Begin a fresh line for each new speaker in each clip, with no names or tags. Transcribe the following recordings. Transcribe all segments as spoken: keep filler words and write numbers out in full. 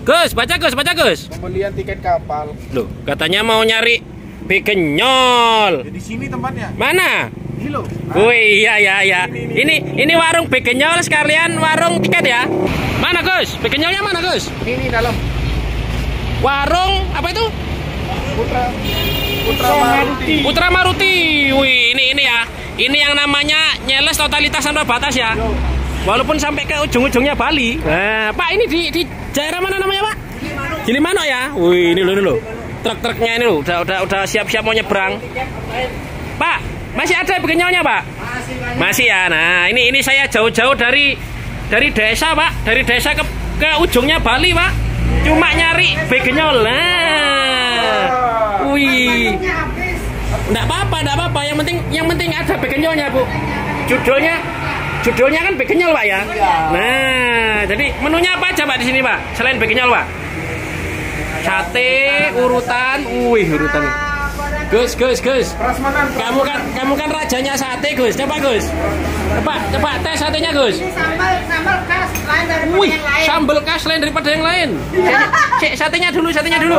Gus, baca Gus, baca Gus.
Pembelian tiket kapal.
Loh, katanya mau nyari begenyol.
Di sini tempatnya.
Mana?
Ini loh.
Wih, iya iya iya. Ini ini warung begenyol sekalian warung tiket ya. Mana Gus? Begenyolnya mana Gus?
Ini, ini dalam.
Warung apa itu?
Putra Putra Maruti.
Putra Maruti. Wih, ini ini ya. Ini yang namanya nyeles totalitas tanpa batas ya. Walaupun sampai ke ujung-ujungnya Bali. Nah, Pak ini di di daerah mana namanya, Pak? Gilimanuk ya. Wih, ini loh, ini loh. Truk-truknya ini loh, udah udah udah siap-siap mau nyebrang. Pak, masih ada begenyolnya, Pak? Masih, masih ya. Nah, ini ini saya jauh-jauh dari dari desa, Pak. Dari desa ke ke ujungnya Bali, Pak. Cuma nyari begenyol. Nah. Wih. Enggak apa-apa, enggak apa-apa. Yang penting yang penting ada begenyolnya, Bu. Judulnya judulnya kan begenyol, Pak ya. Nah, jadi menunya apa aja, Pak, di sini, Pak? Selain begenyol, Pak. Sate, urutan, wih urutan. Gus, Gus, Gus. Kamu kan kamu kan rajanya sate, Gus. Coba, Gus. Coba, coba tes satenya, Gus.
Ini sambal sambal khas lain daripada
Wih,
yang lain.
sambal khas lain daripada yang lain. Cek satenya dulu, satenya dulu.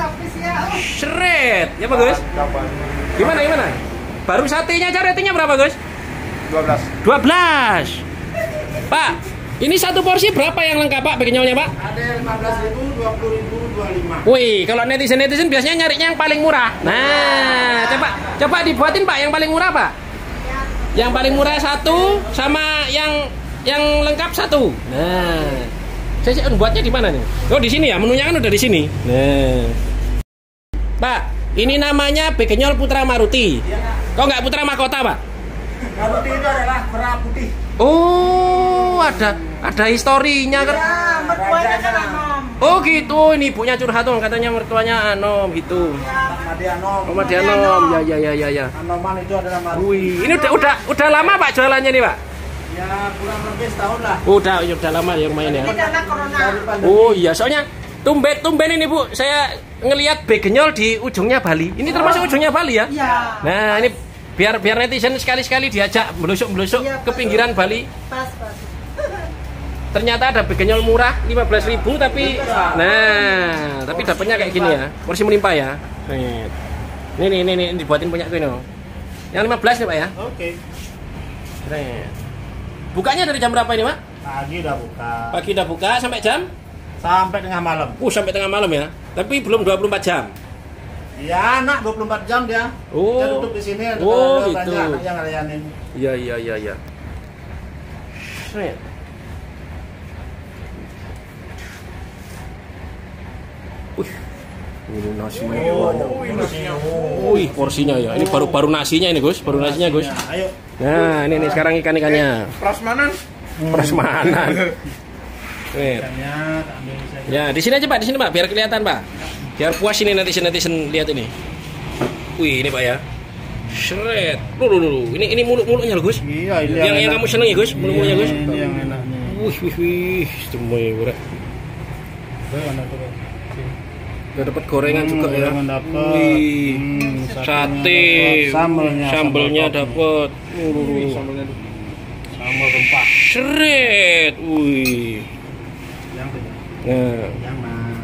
Seret. Ya, Pak, Gus. Gimana, gimana? Baru satenya aja ratingnya berapa, Gus?
dua belas.
dua belas. Pak, ini satu porsi berapa yang lengkap, Pak, begenyolnya, Pak?
Ada lima belas ribu, dua puluh ribu, dua puluh lima.
Wih, kalau netizen-netizen biasanya nyarinya yang paling murah. Nah, coba coba dibuatin, Pak, yang paling murah, Pak. Yang paling murah satu sama yang yang lengkap satu. Nah, saya sih buatnya di mana nih? Oh, di sini ya, menunya kan udah di sini. Nah, Pak, ini namanya begenyol Putra Maruti. Kok nggak Putra Mahkota, Pak?
Maruti itu adalah merah putih.
Oh, ada ada historinya kan?
Ya, mertuanya kan Anom.
Oh gitu, ini ibunya curhat dong, katanya mertuanya Anom gitu.
Madi Anom.
Oh, Madi Anom, ya ya ya ya ya.
Anoman itu adalah Maruti.
Wih, ini udah udah udah lama, Pak, jualannya nih, Pak?
Ya kurang lebih setahun lah.
Udah, udah lama ya lumayan ya.
Ini karena corona.
Oh iya, soalnya tumben tumben ini, Bu, saya ngelihat begenyol di ujungnya Bali. Ini termasuk ujungnya Bali ya?
Iya.
Nah, ini biar biar netizen sekali-sekali diajak melusuk-melusuk
Iya,
ke pinggiran Bali.
Pas, pas.
Ternyata ada begenyol murah lima belas ribu tapi nah, tapi dapatnya kayak gini ya. Porsi melimpah ya. Nih. Ini nih ini, ini dibuatin punya gue nih. Yang lima belas nih, Pak ya.
Oke.
Keren. Bukanya dari jam berapa ini, Pak?
Pagi udah buka.
Pagi udah buka sampai jam?
Sampai tengah malam.
Uh, sampai tengah malam ya. Tapi belum dua puluh empat jam.
Ya, anak dua puluh empat jam dia.
Oh.
Dia duduk di sini.
Oh,
ada
gitu.
banyak anak yang ngelayanin.
Iya, iya, iya, iya. Keren. Wih, ini nasinya banyak.
Wih, nasinya.
Wih, porsinya ya. Ini baru-baru nasinya ini, Gus. Baru nasinya, Gus.
Ayo.
Nah, ini nih sekarang ikan-ikannya.
Prasmanan.
Prasmanan. Nih.
Ikannya tak ambil saya.
Ya, di sini aja, Pak. Di sini, Pak, biar kelihatan, Pak. Biar puas ini netizen-netizen lihat ini. Wih, ini, Pak ya. Shred. Loh, loh, loh. Ini ini mulut-mulutnya loh, Gus.
Iya, ini
Yang yang kamu seneng ya, Gus? Mulut-mulutnya, Gus.
Ini yang enaknya.
Wih, wih, wih. Semuanya berat. Udah dapat gorengan juga ya. Wih. Sate.
Sambelnya.
Sambelnya dapat.
Sambelnya sambal rempah.
Shred. Wih.
Yang
Nah.
yang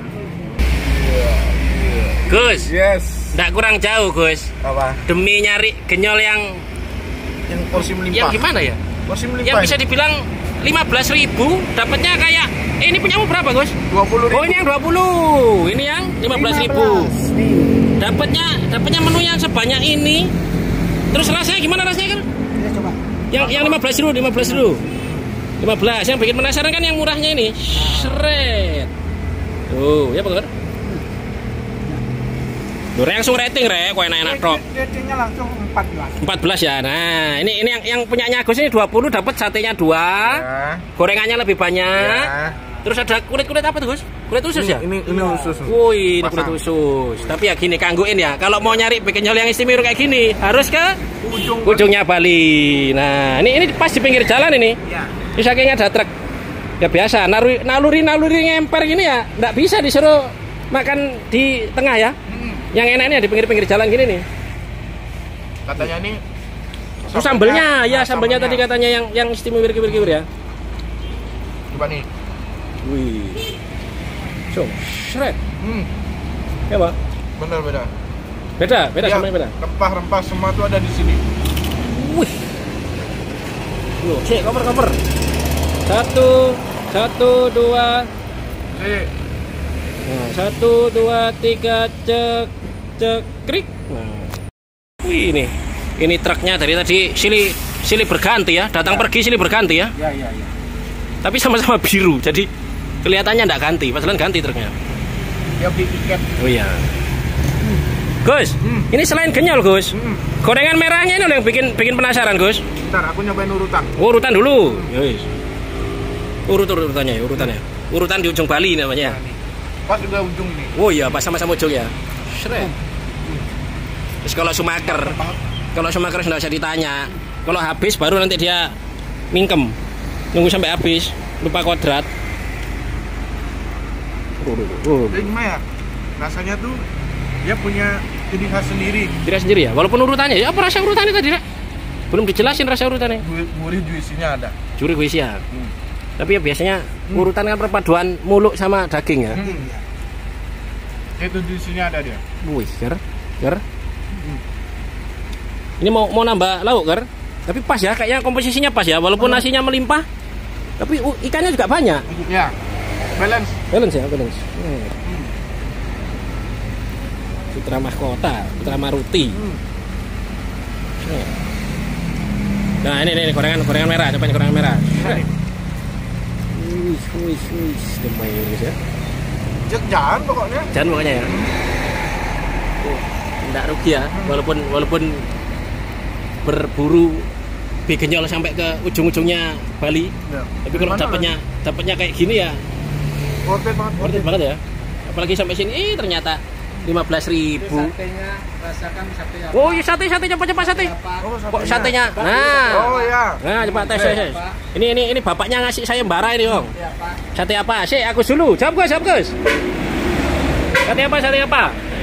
Gus.
Yes.
Nggak kurang jauh, Gus.
Apa?
Demi nyari genyol yang
Yang porsi
yang
melimpah.
gimana ya?
Porsi
Yang
melimpah.
bisa dibilang lima belas ribu dapatnya kayak eh, ini punyamu berapa, Gus?
dua puluh ribu.
Oh, ini yang dua puluh. Ini yang lima belas ribu. Dapatnya dapatnya menu yang sebanyak ini. Terus rasanya gimana rasanya kan?
Ya, coba.
Yang yang lima belas dulu, lima belas dulu. lima belas. Yang bikin penasaran kan yang murahnya ini. Shred. Tuh, ya, Pak. Duh, langsung rating, Rek. Kok enak-enak tok.
Ratingnya langsung empat belas.
empat belas ya. Nah, ini ini yang yang punyanya Gus ini dua puluh, dapat satenya dua.
Ya.
Gorengannya lebih banyak.
Ya.
Terus ada kulit-kulit apa tuh, Gus? Kulit usus ya?
Ini ini usus.
Wih, ini kulit
Pasang.
usus. Tapi ya gini, kangguin ya. Kalau mau nyari begenyol yang istimewa kayak gini, harus ke
Ujung.
ujungnya Bali. Nah, ini ini pas di pinggir jalan ini.
Ya.
Ini saking ada truk. Ya biasa, naluri naluri naluri ngemper gini ya, nggak bisa disuruh makan di tengah ya. Yang enaknya di pinggir-pinggir jalan gini nih.
Katanya ini.
Oh, sambelnya, ya
Nah,
sambelnya tadi katanya yang yang istimewa kiwir-kiwir ya.
Coba nih.
Wih. Langsung shred.
Hmm.
Ya, Pak.
Benar beda.
Beda, beda
Ya,
semuanya beda.
Rempah-rempah semua tuh ada di sini.
Wih. Yo, cek cover cover. Satu, satu, dua.
Jadi,
Nah, satu, dua, tiga, cek, cek, krik. Nah. Wih, ini, ini truknya dari tadi silih silih berganti ya, datang ya. Pergi silih berganti ya.
ya ya ya.
Tapi sama-sama biru, jadi kelihatannya enggak ganti, padahal ganti truknya.
Dia beli tiket.
Oh iya. Gus,
Hmm.
ini selain genyol Gus,
Hmm.
gorengan merahnya ini yang bikin bikin penasaran Gus.
Ntar aku nyobain urutan.
Urutan dulu, Yus. Urut urutannya, ya, urutannya. Urutan di ujung Bali namanya.
Pas udah ujung nih.
Oh iya, pas sama-sama ujung ya. Shred. Terus kalau Sumaker, kalau Sumaker sudah bisa ditanya. Kalau habis baru nanti dia mingkem. Nunggu sampai habis, lupa kodrat. Oh, oh, oh.
Jadi gimana ya? Rasanya tuh dia punya ciri khas sendiri.
Tidak sendiri ya, walaupun urutannya ya apa rasa urutannya tadi Nak? Belum dijelasin rasa urutannya.
Gurih, gurih juisinya ada.
Juri gue ya.
Hmm.
Tapi ya biasanya urutan kan perpaduan muluk sama daging ya.
Hmm. Itu juisinya ada dia.
Wih, ger, ger. Ini mau mau nambah lauk ger. Tapi pas ya, kayaknya komposisinya pas ya. Walaupun nasinya melimpah, tapi uh, ikannya juga banyak.
Ya, balance.
Balance ya, balance. Hmm. Putra mahkota, putra maruti.
Hmm.
Nah ini nih gorengan gorengan merah, coba gorengan merah.
Nah,
Wih, wih, wih, demais ya.
jangan pokoknya.
Jangan pokoknya ya. Oh, enggak rugi ya, walaupun walaupun berburu begenyol sampai ke ujung-ujungnya Bali.
Ya.
Tapi kalau
Gimana
dapatnya dapatnya kayak gini ya,
Worth it banget.
worth it banget ya. Apalagi sampai sini, eh ternyata lima belas ribu.
Satenya, rasakan sate apa?
Oh, iya sate sate cepat cepat sate.
Oh,
Kok satenya? Nah.
Oh ya.
Nah, cepat tes tes. tes. Ini ini ini bapaknya ngasih saya bara ini, Bang.
Sate apa?
Sate apa? Sik, aku dulu. Jawab Gus, jawab Gus. Sate apa? Sate apa?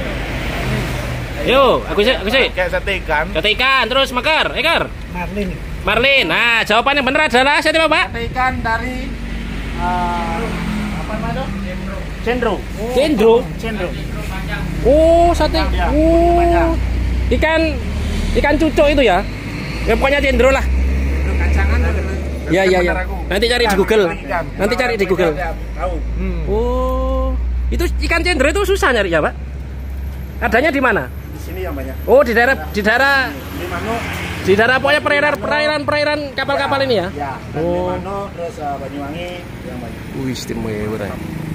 Yo, aku sih, aku sih.
Kayak sate ikan.
Sate ikan, terus makar, ekar.
Marlin.
Marlin. Nah, jawaban yang benar adalah sate apa, Pak?
Sate ikan dari uh, apa namanya? Cendro.
Cendro.
Cendro.
Oh, sate.
Ya,
Oh.
banyak.
Ikan ikan cucuk itu ya. Ya pokoknya cendro lah.
Itu kacangan ada.
Ya, ya, ya.
Benar aku.
Nanti cari di Google.
Ikan.
Nanti cari di Google.
Tahu.
Hmm.
Oh. Itu ikan cendro itu susah nyari ya, Pak? Adanya di mana?
Di sini yang banyak.
Oh, di daerah di daerah
Di Mano.
di daerah pokoknya perairan perairan perairan kapal-kapal ini ya.
Ya, dan
Oh.
di Mano terus uh, Banyuwangi yang banyak.
Wih, istimewa.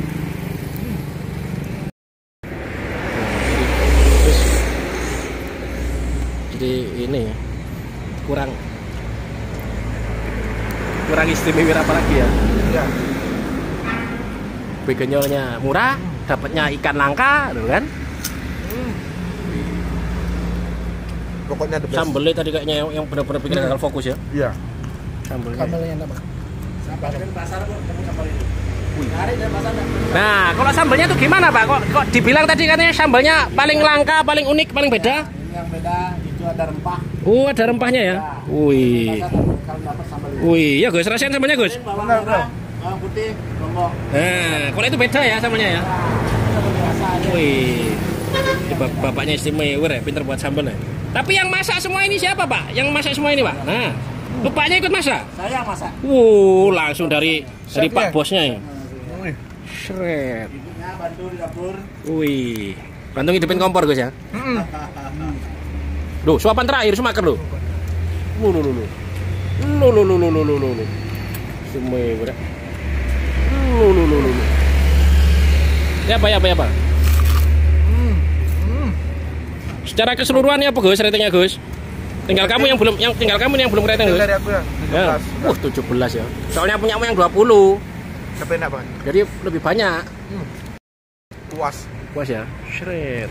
Terus jadi ini ya, kurang kurang istimewa apa lagi ya?
Ya.
Begenyolnya murah, dapatnya ikan langka, loh kan?
Pokoknya the best.
Sambelnya tadi kayaknya yang, yang benar-benar bikin gagal fokus ya.
Iya.
Sambelnya.
Sambelnya enak banget. Sampai dari pasar kok ketemu sambal itu. Hari dari pasar enggak?
Nah, kalau sambelnya tuh gimana, Pak? Kok kok dibilang tadi katanya sambelnya paling langka, paling unik, paling beda?
Ini yang beda itu ada rempah.
Oh, ada rempahnya ya. Wih.
Pasar kalau dapat sambal itu.
Wih, ya Gus, rasain sambelnya Gus.
Bawang
Benar,
merah, bawang putih, lombok.
Nah, kalau itu beda ya sambelnya ya.
Nah, itu biasa aja.
Wih. Ini bap- bapaknya istimewa ya, pinter buat sambel ya. Tapi yang masak semua ini siapa, Pak? Yang masak semua ini, Pak? Nah, bapaknya ikut masak.
Saya yang masak.
Wow, langsung dari dari
Chefnya?
Pak bosnya ya.
Wih.
Shred.
Ibunya bantu di dapur.
Wih. Bantu ngidupin kompor, Gus ya.
Hmm.
Loh, suapan terakhir Sumaker loh. Lu lu lu lu. Lu lu lu lu lu lu lu. Istimewa. Dak. Lu lu lu lu. Ya apa ya apa ya apa?
Hmm. Hmm.
Secara keseluruhan ya apa Gus ratingnya Gus? Tinggal kamu yang belum yang tinggal kamu yang belum rating Gus.
Dari aku ya.
Ya. Wah, tujuh belas ya. Soalnya punya yang dua puluh.
Tapi enak banget.
Jadi lebih banyak.
Puas.
Puas ya. Shred.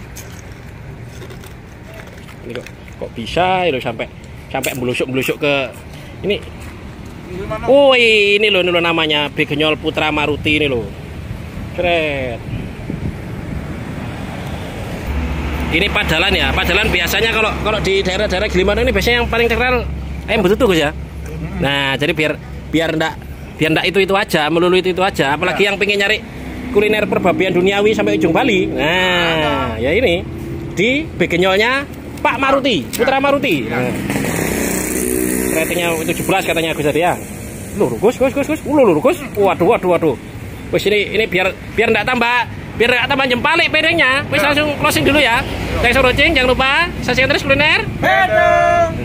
Ini kok kok bisa itu sampai sampai belusuk-belusuk ke ini.
Gimana?
Oh, ini loh, ini loh namanya Begenyol Putra Maruti ini loh. Keren. Ini padalan ya. Padalan biasanya kalau kalau di daerah-daerah Gilimanuk ini biasanya yang paling terkenal ayam betutu Gus ya. Nah, jadi biar biar ndak biar ndak itu itu aja, melulu itu itu aja. Apalagi
Ya.
yang pengen nyari kuliner perbabian duniawi sampai ujung Bali. Nah, ya ini di begenyolnya Pak Maruti, Putra Maruti. Nah. Ratingnya tujuh belas katanya Gus tadi ya. Loh, Gus, Gus, Gus, Gus. Loh, loh, Gus. Waduh, waduh, waduh. Wis ini ini biar biar enggak tambah biar enggak tambah jempalik piringnya. Wis langsung closing dulu ya. Thanks for watching, jangan lupa saksikan terus kuliner.
Bedung.